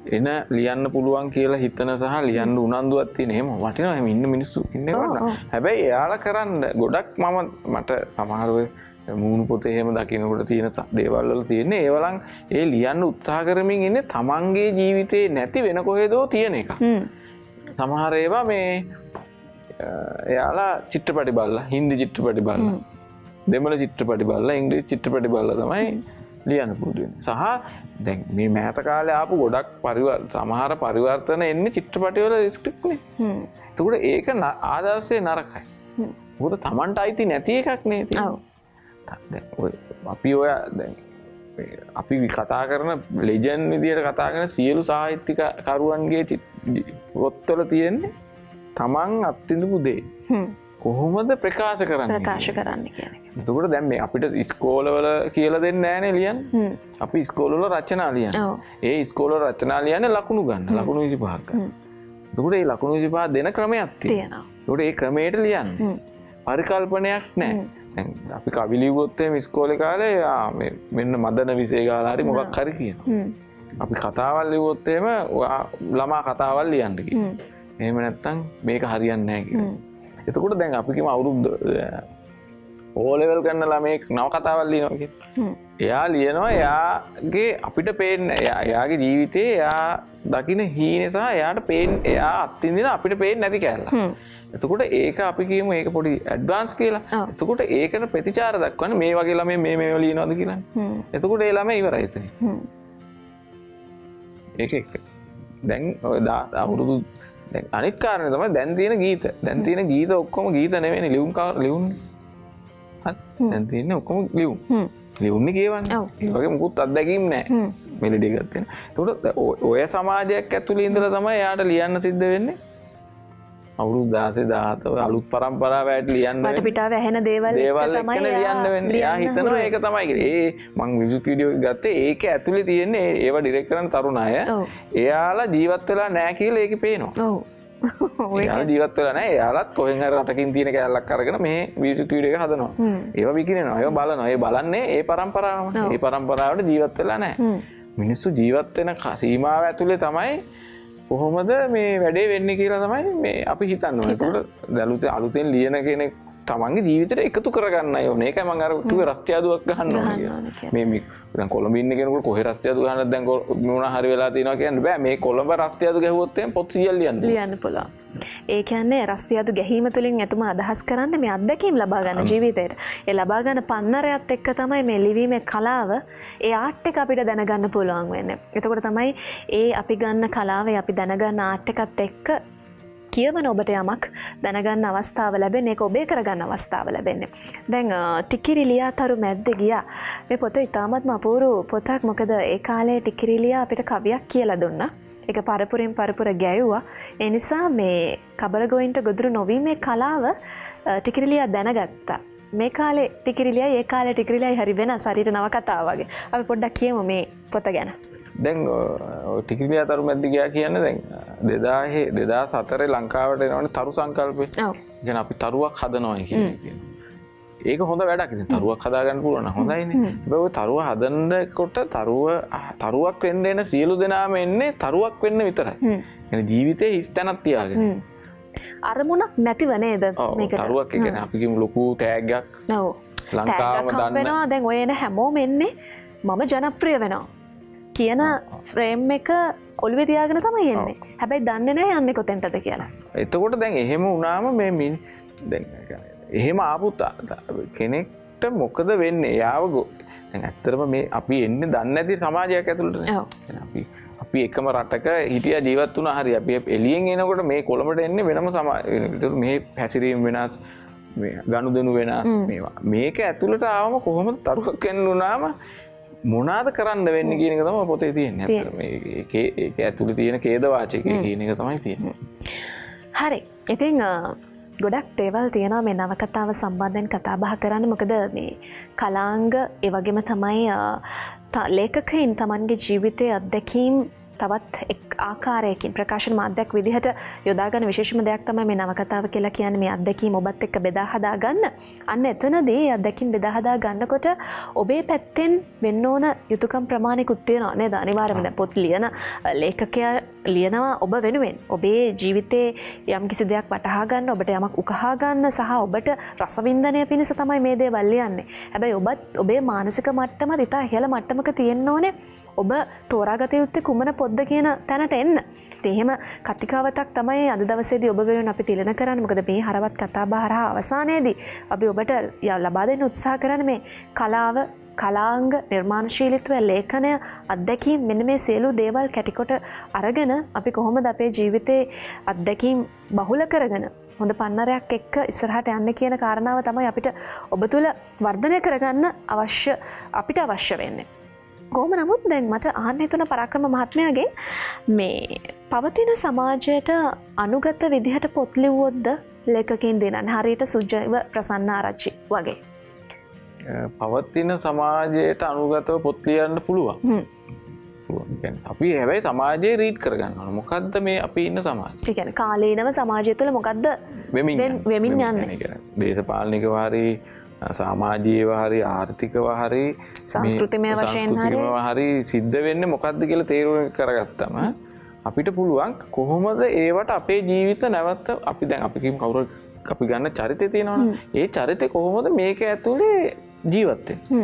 එන ලියන්න පුළුවන් කියලා හිතන සහ ලියන්න උනන්දුවක් තියෙන එහෙම වටිනවා එහෙම ඉන්න මිනිස්සු ඉන්නේ වටිනවා. හැබැයි එයාලා කරන්න ගොඩක් මට සමහරව මූණු පොතේ එහෙම දකින්නකොට තියෙන දේවල් වල තියෙන්නේ ඒවලන් ඒ ලියන්න උත්සාහ කරමින් ඉන්නේ තමන්ගේ ජීවිතේ නැති වෙන කොහෙදෝ තියෙන එක. සමහර ඒවා මේ එයාලා චිත්‍රපටි බලලා හින්දි චිත්‍රපටි බලලා දෙමළ චිත්‍රපටි බලලා ඉංග්‍රීසි චිත්‍රපටි බලලා තමයි ලියන්න පුරුදු වෙන්නේ. සහ දැන් මේ මෑත කාලේ ආපු ගොඩක් සමහර පරිවර්තන එන්නේ චිත්‍රපටි වල ස්ක්‍රිප්ට් නේ. එතකොට ඒක ආදර්ශේ නරකයි. මොකද Tamanට අයිති නැති එකක් නේ තියෙන්නේ. දැන් ඔය අපි ඔය දැන් අපි කතා කරන ලෙජන්ඩ් විදියට කතා කරන සියලු සාහිත්‍යික කරුවන්ගේ පොත්වල තියෙන්නේ Taman අත්විඳපු දේ. කොහොමද ප්‍රකාශ කරන්නේ කියන එක. එතකොට දැන් මේ අපිට ඉස්කෝලවල කියලා දෙන්නේ නැහනේ ලියන්න. අපි ඉස්කෝලවල රචනා ලියන්නේ. ඒ ඉස්කෝලවල රචනා ලියන්නේ ලකුණු ගන්න. ලකුණු 25ක් ගන්න. එතකොට මේ ලකුණු 25 දෙන ක්‍රමයක් තියෙනවා. එතකොට ඒ ක්‍රමයට ලියන්නේ. පරිකල්පනයක් නැහැ. දැන් අපි කවි ලියුවොත් එහෙම ඉස්කෝලේ කාලේ මේ මෙන්න මදන විෂය ගාලා හරි මොකක් හරි කියනවා. අපි කතාවල් ලියුවොත් එහෙම ළමා කතාවල් ලියන්න කියනවා. එහෙම නැත්නම් මේක හරියන්නේ නැහැ කියනවා. එතකොට දැන් අපි කියමු අවුරුදු O level කරන ළමෙක් නව කතාවක් ලියනවා කියන්නේ. එයා ලියනවා එයාගේ අපිට පේන්නේ එයාගේ ජීවිතේ එයා දකින්න හීනේ සහ එයාට පේන්නේ එයා අත්විඳින අපිට පේන්නේ නැති කැලලා. එතකොට ඒක අපි කියමු ඒක පොඩි ඇඩ්වාන්ස් කියලා. එතකොට ඒකට ප්‍රතිචාර දක්වන්න මේ වගේ ළමයි මේ ලියනවාද කියලා. එතකොට ඒ ළමයි ඉවරයි එතන. ඒක දැන් ඔය අවුරුදු දැන් අනිත් කාරණේ තමයි දැන් තියෙන ගීත. දැන් තියෙන ගීත ඔක්කොම ගීත නෙවෙයිනේ ලියුන්නේ. හරි. දැන් තියෙන්නේ ඔක්කොම ලියුම්. ලියුන්නේ කියවන්නේ. ඒ වගේ මුකුත් අත්දැකීම් නැහැ. මෙලඩි එකක් තියෙන. ඒකට ඔය සමාජයක් ඇතුළේ ඉඳලා තමයි යාට ලියන්න සිද්ධ වෙන්නේ. අවුරුදු 16 17 අලුත් පරම්පරාවට ලියන්න වෙන්නේ. පිටාවේ ඇහෙන දේවල් තමයි ලියන්න වෙන්නේ. එයා හිතනවා ඒක තමයි කියලා. මං මියුසික් වීඩියෝ එක ගත්තේ ඒක ඇතුලේ තියෙන්නේ ඒව ඩිරෙක්ට් කරන තරුණ අය. එයාලා ජීවත් වෙලා නැහැ කියලා ඒකේ පේනවා. ඔව්. එයාලා ජීවත් වෙලා නැහැ. එයාලත් කොහෙන් හරි රටකින් තියෙන කැලලක් අරගෙන මේ මියුසික් වීඩියෝ එක හදනවා. ඒව විකිනනවා. ඒව බලනවා. ඒ බලන්නේ ඒ පරම්පරාවම. ඒ පරම්පරාවට ජීවත් වෙලා නැහැ. මිනිස්සු ජීවත් වෙන සීමාව ඇතුලේ තමයි කොහොමද මේ වැඩේ වෙන්නේ කියලා තමයි මේ අපි හිතන්න ඕනේ. ඒකට අලුතෙන් ලියන කෙනෙක් තමන්ගේ ජීවිතේට එකතු කරගන්නයි ඕනේ. ඒකයි මම අර කිව්වේ රස්තියාදුවක් ගහන්න ඕනේ කියලා. මේ දැන් කොළඹ ඉන්න කෙනෙකුට කොහේ රස්තියාදු ගහන්නද දැන් මොනවා හරි වෙලා තියෙනවා කියන්න බෑ. මේ කොළඹ රස්තියාදු ගැහුවොත් එහෙනම් පොත් 100ක් ලියන්න පුළුවන්. ඒ කියන්නේ රස්තියාදු ගැහීම තුළින් එතුමා අදහස් කරන්නේ මේ අත්දැකීම් ලබා ගන්න ජීවිතේට. ඒ ලබා ගන්න පන්නරයත් එක්ක තමයි මේ ලිවීමේ කලාව ඒ ආර්ට් එක අපිට දැනගන්න පුළුවන් වෙන්නේ. එතකොට තමයි ඒ අපි ගන්න කලාවේ අපි දැනගන්න ආර්ට් එකත් එක්ක කියවන ඔබට යමක් දැනගන්න අවස්ථාව ලැබෙන්නේ ඒක ඔබේ කරගන්න අවස්ථාව ලැබෙන්නේ. දැන් ටිකිරිලියා තරු මැද්දේ ගියා. මේ පොත ඉතාමත්ම අපූර්ව පොතක්. මොකද ඒ කාලේ ටිකිරිලියා අපිට කවියක් කියලා දුන්නා. ඒක පරපුරෙන් පරපුර ගැයුවා. ඒ නිසා මේ කබරගොයින්ට ගොදුරු නොවීමේ කලාව ටිකිරිලියා දැනගත්තා. මේ කාලේ ටිකිරිලියයි ඒ කාලේ ටිකිරිලියයි හරි වෙනස්. හරියට නවකතාව වගේ. අපි පොඩ්ඩක් කියමු මේ පොත ගැන. දැන් ටිකිරිලියා තරු මැද්දේ ගියා කියන්නේ දැන් 2004 ලංකාවට එනවනේ තරු සංකල්පේ. ඔව්. කියන්නේ අපි තරුවක් හදනවා කියන්නේ. ඒක හොඳ වැඩක්. ඉතින් තරුවක් හදාගන්න පුළුවන් නම් හොඳයිනේ. හැබැයි ඔය තරුව හදනකොට තරුවක් වෙන්න එන සියලු දෙනාම එන්නේ තරුවක් වෙන්න විතරයි. يعني ජීවිතේ හිස් තැනක් තියාගෙන. අරමුණක් නැතිව නේද මේකට. තරුවක් කියන්නේ අපි කියමු ලොකු තෑග්ගක්. ඔව්. ලංකාවම දන්නවා. දැන් ඔය එන හැමෝම එන්නේ මම ජනප්‍රිය වෙනවා කියන ෆ්‍රේම් එක ඔළුවේ තියාගෙන තමයි එන්නේ. හැබැයි දන්නේ නැහැ යන්නේ කොතෙන්ටද කියලා. එතකොට දැන් එහෙම වුණාම මේ දැන් එහෙම ආපු කෙනෙක්ට මොකද වෙන්නේ? යාව දැන් ඇත්තටම මේ අපි එන්නේ දන්නේ නැති සමාජයක් ඇතුළට. ඔව්. අපි එකම රටක හිටියා ජීවත් වුණා හරි අපි එළියෙන් එනකොට මේ කොළඹට එන්නේ වෙනම සමාජයකට. මේ හැසිරීම වෙනස්, මේ ගනුදෙනු වෙනස් මේවා. මේක ඇතුළට ආවම කොහොමද තරුවක් වෙන්න උනාම මොනාද කරන්න වෙන්නේ කියන එක තමයි පොතේ තියෙන්නේ. ඇත්තට මේක ඇතුළේ තියෙන ඛේද වාචකයේ කියන එක තමයි තියෙන්නේ. හරි. ඉතින් ගොඩක් දේවල් තියෙනවා මේ නවකතාව සම්බන්ධයෙන් කතා බහ කරන්න. මොකද මේ කලාංග ඒ වගේම තමයි ලේඛකයින් තමන්ගේ ජීවිතයේ අත්දැකීම් තවත් එක් ආකාරයකින් ප්‍රකාශන මාධ්‍යයක් විදිහට යොදා ගන්න විශේෂම දෙයක් තමයි මේ නවකතාව කියලා කියන්නේ මේ අත්දැකීම් ඔබත් එක්ක බෙදා හදා ගන්න. අන්න එතනදී අත්දැකීම් බෙදා හදා ගන්නකොට ඔබේ පැත්තෙන් වෙන්න ඕන යුතුයකම් ප්‍රමාණිකුත් තියෙනවා නේද? අනිවාර්යයෙන්ම දැන් පොත් ලියන ලේඛකයා ලියනවා ඔබ වෙනුවෙන්. ඔබේ ජීවිතේ යම් කිසි දෙයක් වටහා ගන්න, ඔබට යමක් උකහා ගන්න සහ ඔබට රසවින්දනය පිණිස තමයි මේ දේවල් ලියන්නේ. හැබැයි ඔබත් ඔබේ මානසික මට්ටම දිතා ඉහළ මට්ටමක තියෙන්න ඕනේ. ඔබ තෝරාගත යුත්තේ කුමන පොද්ද කියන තැනට එන්න. ඉතින් එහෙම කතිකාවතක් තමයි අද දවසේදී ඔබ වෙනුවෙන් අපි තිලන කරන්නේ. මොකද මේ හරවත් කතා බහ හරහා අවසානයේදී අපි ඔබට ලබා දෙන්න උත්සාහ කරන්නේ මේ කලාව, කලාංග, නිර්මාණශීලීත්වය, ලේඛනය, අත්දැකීම් මෙන්න මේ සියලු දේවල් කැටිකොට අරගෙන අපි කොහොමද අපේ ජීවිතේ අත්දැකීම් බහුල කරගෙන හොඳ පන්නරයක් එක්ක ඉස්සරහට යන්න කියන කාරණාව තමයි අපිට ඔබ තුල වර්ධනය කරගන්න අපිට අවශ්‍ය වෙන්නේ. කොහොම නමුත් දැන් මට අහන්න හිතුණ පරාක්‍රම මහත්මයාගෙන් මේ පවතින සමාජයට අනුගත විදිහට පොත් ලිව්වොත්ද ලේඛකයන් දෙනන්නේ හරියට සුජීව ප්‍රසන්න ආරච්චි වගේ. පවතින සමාජයට අනුගතව පොත් ලියන්න පුළුවන්. අපි හැබැයි සමාජයේ රීඩ් කරගන්න ඕන. මොකද්ද මේ අපි ඉන්න සමාජය? ඒ කියන්නේ කාලීනව සමාජය තුළ මොකද්ද වෙමින් යන්නේ? දේශපාලනිකව හරි සමාජීයව හරි ආර්ථිකව හරි සංස්කෘතිමය වශයෙන් හරි සිද්ධ වෙන්නේ මොකද්ද කියලා තේරුම් කරගත්තම අපිට පුළුවන් කොහොමද ඒවට අපේ ජීවිත නැවත අපි දැන් අපි කියමු කවුරු අපි ගන්න චරිතය තියෙනවනේ. ඒ චරිතය කොහොමද මේක ඇතුලේ ජීවත් වෙන්නේ?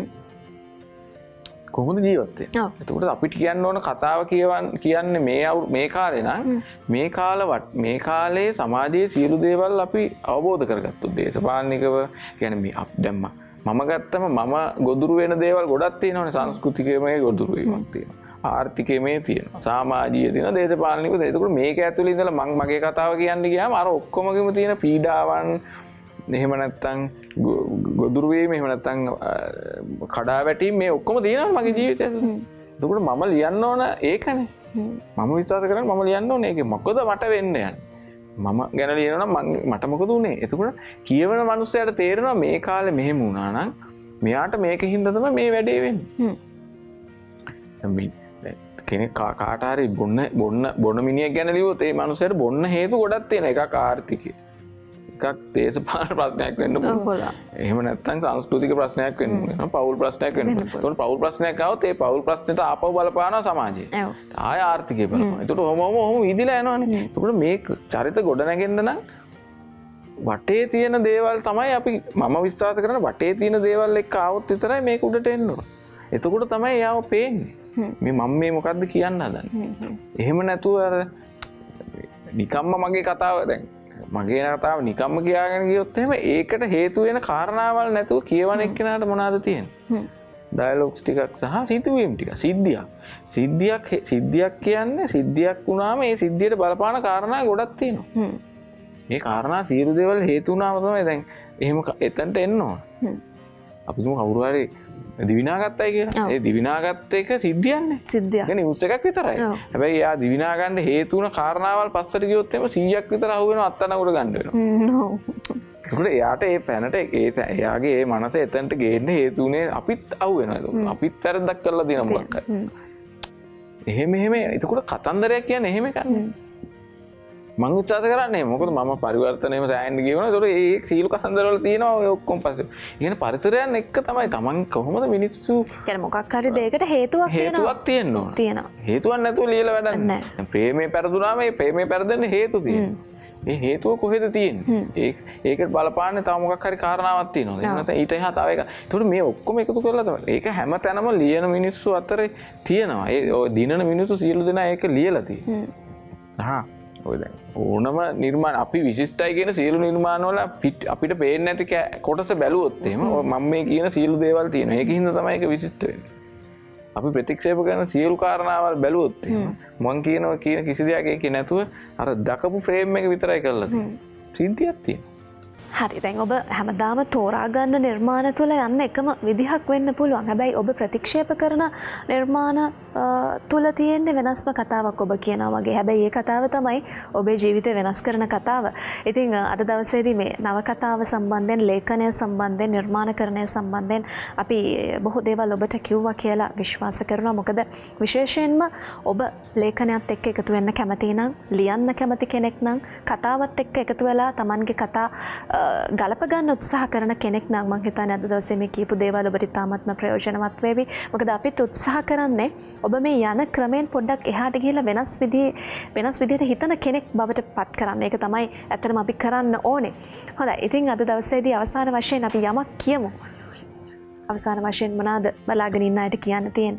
කොහොමද ජීවත් වෙන්නේ? එතකොට අපිට කියන්න ඕන කතාව කියන්නේ මේ කාලේ නම් මේ කාලේ සමාජයේ සියලු දේවල් අපි අවබෝධ කරගත්තොත් දේශපාලනිකව කියන්නේ මේ දැන් මම ගත්තම මම ගොදුරු වෙන දේවල් ගොඩක් තියෙනවානේ. සංස්කෘතිකමය ගොදුරු වීමක් තියෙනවා. ආර්ථිකමය තියෙනවා. සමාජීය තියෙනවා. දේශපාලනිකව තියෙනවා. එතකොට මේක ඇතුලේ ඉඳලා මම මගේ කතාව කියන්න ගියාම අර ඔක්කොමගෙම තියෙන පීඩාවන් එහෙම නැත්තම් ගොදුරු වීම එහෙම නැත්තම් කඩා වැටීම මේ ඔක්කොම තියෙනවා මගේ ජීවිතය ඇතුලේ. එතකොට මම ලියන්න ඕන ඒකනේ. මම විශ්වාස කරන්නේ මම ලියන්න ඕනේ ඒක. මොකද මට වෙන්න යන්නේ. මම ගැන ලියනවා නම් මට මොකද උනේ? එතකොට කියවන මිනිස්සයාට තේරෙනවා මේ කාලේ මෙහෙම වුණා නම් මෙයාට මේකින්ද තමයි මේ වැඩේ වෙන්නේ. කෙනෙක් කාට හරි බොන්න මිනිහෙක් ගැන ලියුවොත් ඒ මිනිස්සයාට බොන්න හේතු ගොඩක් තියෙනවා. එකක් ආර්ථිකය. එකක් දේශපාලන ප්‍රශ්නයක් වෙන්න පුළුවන්. එහෙම නැත්නම් සංස්කෘතික ප්‍රශ්නයක් වෙන්න පුළුවන්. පෞල් ප්‍රශ්නයක් වෙන්න පුළුවන්. ඒතකොට පෞල් ප්‍රශ්නයක් ආවොත් ඒ පෞල් ප්‍රශ්නෙට ආපහු බලපානවා සමාජය. ආය ආර්ථිකය බලපානවා. ඒතකොට ඔහොම විදිලා යනවනේ. ඒතකොට මේ චරිත ගොඩ නැගෙන්න නම් වටේ තියෙන දේවල් තමයි අපි මම විශ්වාස කරන වටේ තියෙන දේවල් එක්ක ආවොත් විතරයි මේක උඩට එන්න ඕන. එතකොට තමයි යාව පේන්නේ. මේ මොකද්ද කියන්න හදන්නේ. එහෙම නැතුව අර නිකම්ම මගේ කතාව දැන් මගේ කතාව නිකම්ම කියාගෙන ගියොත් එහෙම ඒකට හේතු වෙන කාරණාවල් නැතුව කියවන එක්කෙනාට මොනවද තියෙන්නේ? ඩයලොග්ස් ටිකක් සහ සිතුවීම් ටික. සිද්ධියක් කියන්නේ සිද්ධියක් වුණාම ඒ සිද්ධියට බලපාන කාරණා ගොඩක් තියෙනවා. මේ කාරණා සියලු දේවල් හේතු වුණාම තමයි දැන් එහෙම එතනට එන්න ඕන. අපි තුමු කවුරු හරි දිවිනාගත්තයි කියලා. ඒ දිවිනාගත්ත එක සිද්ධියන්නේ. සිද්ධියක්. ඒ නිවුස් එකක් විතරයි. හැබැයි එයා දිවිනා ගන්න හේතු වුණ කාරණාවල් පස්සට ගියොත් එimhe 100ක් විතර අහු වෙනවා අත්තනකට ගන්න වෙනවා. ඒකට එයාට ඒ පැනට එයාගේ ඒ මනස එතනට ගේන්න හේතු වුණේ අපිත් අහු වෙනවා. ඒක අපිත් වැරද්දක් කරලා දෙන මොකක් හරි. එහෙම එතකොට කතන්දරයක් කියන්නේ එහෙම එකන්නේ. මං උත්සාහ කරන්නේ මොකද මම පරිවර්තනයේම සෑහෙන්න ගියවනේ. ඒතකොට ඒ සීල කතන්දරවල තියෙනවා ඔය ඔක්කොම පස්සේ. ඉගෙන පරිසරයන් එක්ක තමයි Taman කොහොමද මිනිස්සු කියන්නේ මොකක් හරි දෙයකට හේතුවක් තියෙන්න ඕන. හේතුවක් නැතුව ලියලා වැඩක් නැහැ. දැන් ප්‍රේමේ පෙරදුනාම ඒ ප්‍රේමේ පෙරදෙන්න හේතු තියෙනවා. ඒ හේතුව කොහෙද තියෙන්නේ? ඒකට බලපාන්නේ තව මොකක් හරි කාරණාවක් තියෙනවා. එහෙම නැත්නම් ඊට එහා තව එකක්. ඒතකොට මේ ඔක්කොම එකතු කරලා තමයි. ඒක හැම තැනම ලියන මිනිස්සු අතරේ තියෙනවා. ඒ දිනන මිනිස්සු සියලු දෙනා ඒක ලියලා තියෙනවා. ඔය දැන් ඕනම නිර්මාණ අපි විශිෂ්ටයි කියන සියලු නිර්මාණ වල අපිට පේන්නේ නැති කොටස බැලුවොත් එහෙම මම මේ කියන සියලු දේවල් තියෙනවා. ඒකින්ද තමයි ඒක විශිෂ්ට වෙන්නේ. අපි ප්‍රතික්ෂේප කරන සියලු කාරණාවල් බැලුවොත් එහෙම මං කියනවා කියන කිසි දෙයක් ඒකේ නැතුව අර දකපු ෆ්‍රේම් එක විතරයි කරලා තියෙන්නේ. සිද්ධියක් තියෙනවා. හරි දැන් ඔබ හැමදාම තෝරාගන්න නිර්මාණ තුළ යන්න එකම විදිහක් වෙන්න පුළුවන්. හැබැයි ඔබ ප්‍රතික්ෂේප කරන නිර්මාණ තුළ තියෙන්නේ වෙනස්ම කතාවක් ඔබ කියනවා වගේ. හැබැයි ඒ කතාව තමයි ඔබේ ජීවිතය වෙනස් කරන කතාව. ඉතින් අද දවසේදී මේ නවකතාව සම්බන්ධයෙන්, ලේඛනය සම්බන්ධයෙන්, නිර්මාණකරණය සම්බන්ධයෙන් අපි බොහෝ දේවල් ඔබට කිව්වා කියලා විශ්වාස කරනවා. මොකද විශේෂයෙන්ම ඔබ ලේඛනයත් එක්ක එකතු වෙන්න කැමති නම්, ලියන්න කැමති කෙනෙක් නම්, කතාවත් එක්ක එකතු වෙලා Tamanගේ කතා ගලප ගන්න උත්සාහ කරන කෙනෙක් නම් මම හිතන්නේ අද දවසේ මේ කියපු දේවල් ඔබට ඉතාමත්ම ප්‍රයෝජනවත් වේවි. මොකද අපිත් උත්සාහ කරන්නේ ඔබ මේ යන ක්‍රමයෙන් පොඩ්ඩක් එහාට ගිහිල්ලා වෙනස් විදිහට හිතන කෙනෙක් බවට පත් කරන්න. ඒක තමයි ඇත්තටම අපි කරන්න ඕනේ. හොඳයි. ඉතින් අද දවසේදී අවසාන වශයෙන් අපි යමක් කියමු. අවසාන වශයෙන් මොනවාද බලාගෙන ඉන්න අයට කියන්න තියෙන්නේ?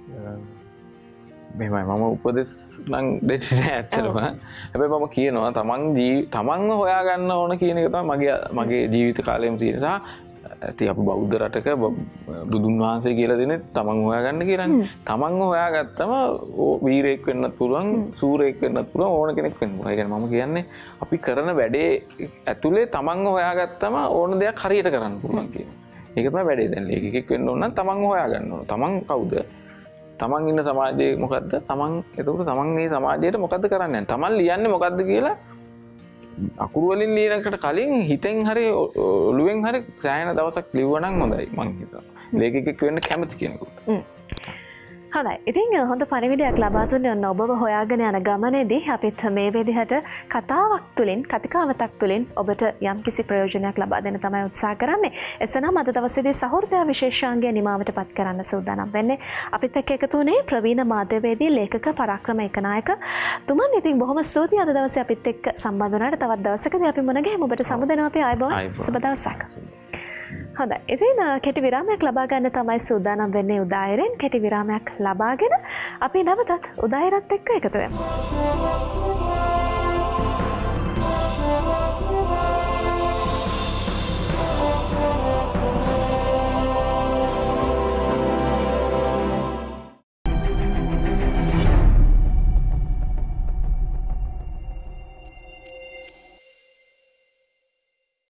මෙහෙමයි මම උපදෙස් නම් දෙන්නේ නැහැ ඇත්තටම. හැබැයි මම කියනවා තමන්ව හොයාගන්න ඕන කියන එක තමයි මගේ ජීවිත කාලෙම තියෙන සහ ඉතින් අපි බෞද්ධ රටක බුදුන් වහන්සේ කියලා දෙන්නේ තමන් හොයාගන්න කියලානේ. තමන්ව හොයාගත්තම වීරයෙක් වෙන්නත් පුළුවන්, සූරයෙක් වෙන්නත් පුළුවන්, ඕන කෙනෙක් වෙන්න පුළුවන්. ඒ කියන්නේ මම කියන්නේ අපි කරන වැඩේ ඇතුලේ තමන්ව හොයාගත්තම ඕන දෙයක් හරියට කරන්න පුළුවන් කියන. ඒක තමයි වැඩේ. දැන් ලේඛකෙක් වෙන්න ඕන නම් තමන්ව හොයාගන්න ඕන. තමන් කවුද? තමන් ඉන්න සමාජයේ මොකද්ද? එතකොට තමන් මේ සමාජයට මොකද්ද කරන්නේ? තමන් ලියන්නේ මොකද්ද කියලා අකුරු වලින් ලියනකට කලින් හිතෙන් හරි ඔළුවෙන් හරි සෑහෙන දවසක් ලිව්වනම් හොඳයි මං හිතනවා. ලේඛකෙක් වෙන්න කැමති කෙනෙකුට. හොඳයි. ඉතින් හොඳ පණිවිඩයක් ලබා දුන්නේ ඔන්න ඔබව හොයාගෙන යන ගමනේදී අපිත් මේ විදිහට කතාවක් තුළින්, කතිකාවතක් තුළින් ඔබට යම්කිසි ප්‍රයෝජනයක් ලබා දෙන්න තමයි උත්සාහ කරන්නේ. එසනම් අද දවසේදී සහෘදය විශේෂාංගය නිමාවටපත් කරන්න සූදානම් වෙන්නේ. අපිත් එක්ක එකතු වුණේ ප්‍රවීණ මාධ්‍යවේදී ලේඛක පරාක්‍රම එකනායක තුමන්. ඉතින් බොහොම ස්තුතියි අද දවසේ අපිත් එක්ක සම්බන්ධ වුණාට. තවත් දවසකදී අපි මුණ ගැහෙමු. ඔබට සමුදෙනවා අපි ආයුබෝවන්. සුබ දවසක්. හොඳයි. ඉතින් කෙටි විරාමයක් ලබා ගන්න තමයි සූදානම් වෙන්නේ උදායරෙන්. කෙටි විරාමයක් ලබාගෙන අපි නැවතත් උදායරත් එක්ක එකතු වෙමු.